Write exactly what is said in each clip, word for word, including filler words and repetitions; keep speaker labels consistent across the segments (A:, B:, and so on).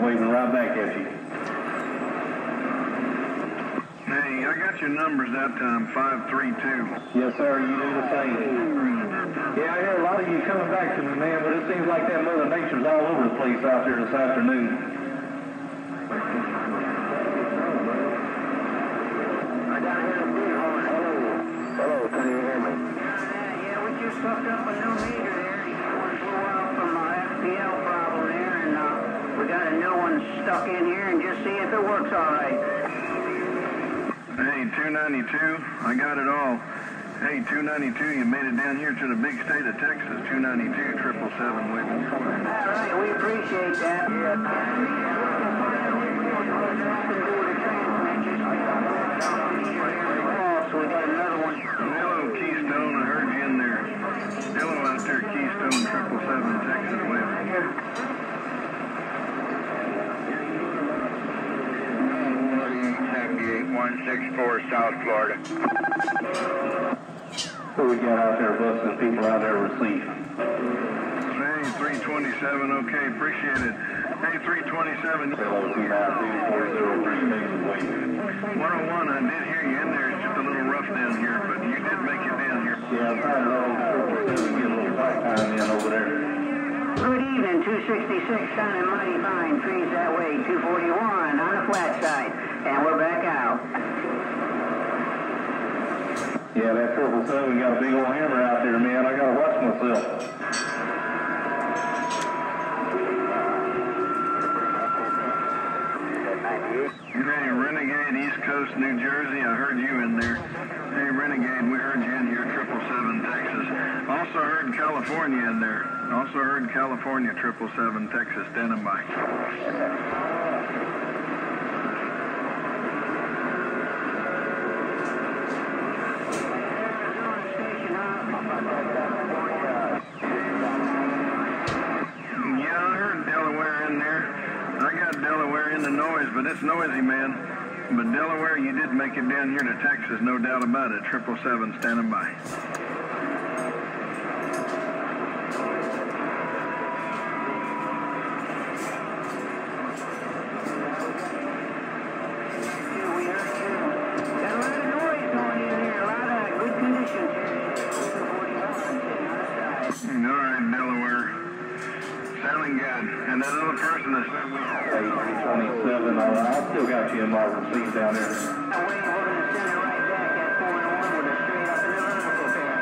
A: waving right back at you.
B: Hey, I got your numbers that time, five three two.
A: Yes, sir, you do the same. Yeah, I hear a lot of you coming back to me, man, but it seems like that Mother Nature's all over the place out there this afternoon.
C: I got here a Bighorn. Hello. Hello, can you hear me?
D: Uh, yeah, we just hooked up a new meter there. One flew out from our F P L problem there, and uh, we got a new one stuck in here, and just see if it works all right.
B: Hey, two ninety-two, I got it all. Hey, two ninety-two, you made it down here to the big state of Texas. two ninety-two, triple seven, waving.
D: All right, we appreciate that. Yeah. So we got another one.
B: Hello, Keystone, I heard you in there. Hello out there, Keystone, triple seven, Texas, waving.
C: one six four South Florida.
A: Who we got out there busting people out there receive?
B: Hey, three twenty-seven, okay, appreciate it. Hey, three twenty-seven.
A: Hello, two nine two, four zero three, Texas, waving.
B: one oh one, I did hear you in there. It's just a little rough down here, but you did make it down here.
A: Yeah, I'm trying to get a little fight time in over there.
D: Good evening, two sixty-six, sounding mighty fine. Trees that way, two forty-one on the flat side. And we're back out.
A: Yeah, that triple seven got a big old hammer out there, man. I gotta watch myself.
B: Hey, Renegade, East Coast, New Jersey, I heard you in there. Hey, Renegade, we heard you in here, triple seven, Texas. Also heard California in there. Also heard California, triple seven, Texas, standing by. Yeah, I heard Delaware in there. I got Delaware in the noise, but it's noisy, man. But Delaware, you did make it down here to Texas, no doubt about it. triple seven, standing by. All right, Delaware. Sounding good. And that other person is...
A: Hey, three twenty-seven, all right. I still got you in my receipt down there.
D: We're going to send it right back at four and one with a straight up and a vertical pair.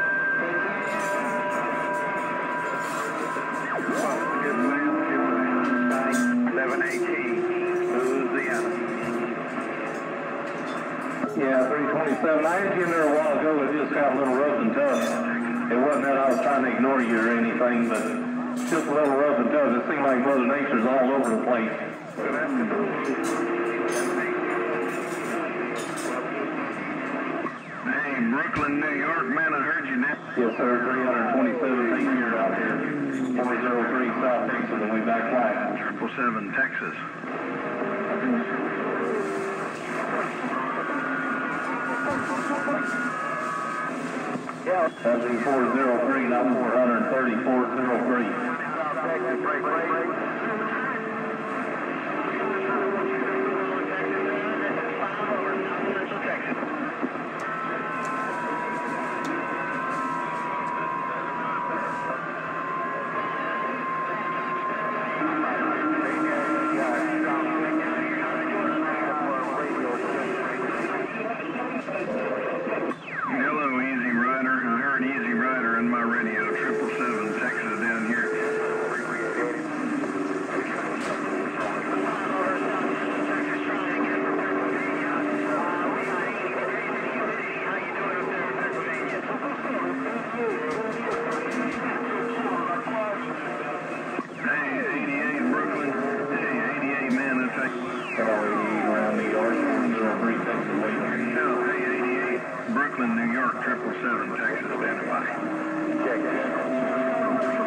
B: Good man, good man. eleven eighteen, Louisiana.
A: Yeah, three twenty-seven. I had you in there a while ago. It just got a little rough and tough. It wasn't that I was trying to ignore you or anything, but just a little rough and tough. It seemed like Mother Nature's all over the place.
B: Hey, Brooklyn, New York, man, I heard you now.
A: Yes, sir. three twenty-seven, eight here out there. four oh three South Texas, and we back flat.
B: triple seven, Texas.
A: Yeah. That'd be four oh three, not four thirty, four oh three.
B: Hello, Easy Rider. I heard Easy Rider in my radio, triple seven, Texas, down here. Hey, eighty-eight, Brooklyn. Hey, eighty-eight, man, that's like...
A: eighty-eight around New York, four oh three Texas, waiting.
B: No, hey, eighty-eight, Brooklyn, New York, triple seven, Texas, standing by.
C: Check it.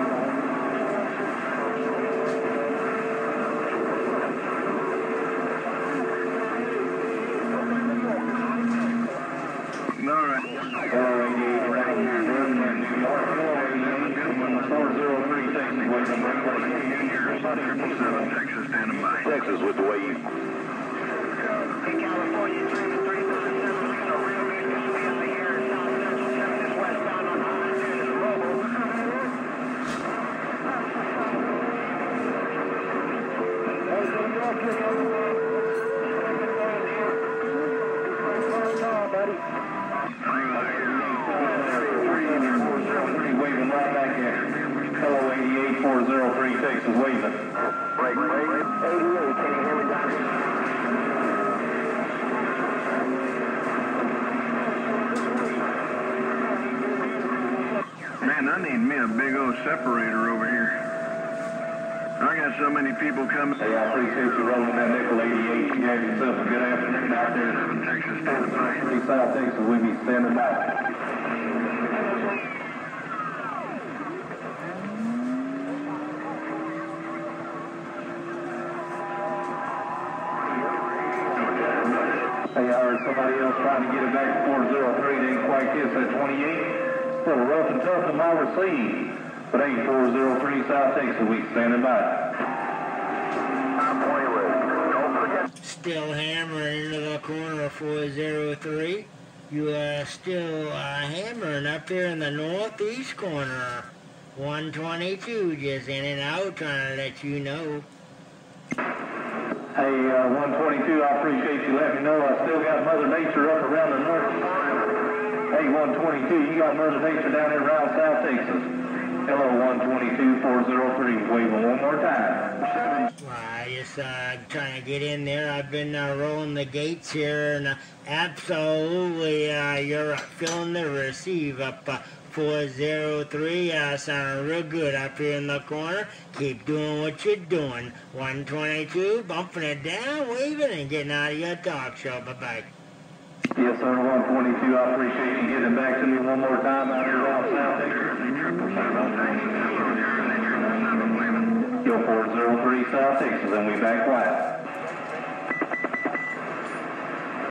B: All right.
A: eighty-eight around New York, four oh three Texas, waiting.
B: Junior, triple seven, Texas, standing by.
C: Texas with the wave.
D: Hey, California, three three seven, we got a real good copy out here in South Central, seven westbound on I ten is a mobile.
A: Waving right back there. Hello, eighty-eight four oh three, Texas, waving.
C: Break, break. eighty-eight, can you hear me, Doctor?
B: Man, I need me a big old separator over here. I got so many people coming.
A: Hey, I appreciate you rolling that nickel eighty-eight. You have yourself a good afternoon out there.
B: seven, Texas, standing by.
A: Three South Texas, we be standing by. Hey, I heard somebody else trying to get it back to four oh three. They didn't quite kiss that twenty-eight. Still rough and tough in my receive. But eight four oh three South Texas, we standing by.
E: Still hammering into the corner of four oh three. You are still uh, hammering up here in the northeast corner. one twenty-two just in and out, trying to let you know.
A: Hey, uh, one twenty-two, I appreciate you letting me know. I still got Mother Nature up around the north. Hey, one twenty-two, you got Mother Nature down there around South Texas. Hello, one twenty-two four oh three, waving one more time.
E: Well, I just uh, trying to get in there. I've been uh, rolling the gates here, and uh, absolutely, uh, you're filling the receive up uh, four oh three. Uh, sounding real good up here in the corner. Keep doing what you're doing. one twenty-two, bumping it down, waving, and getting out of your talk show. Bye-bye.
A: Yes, sir, one twenty-two, I appreciate you getting back to me one more time out here around South Texas. Yo, four oh three South Texas, and we back quiet.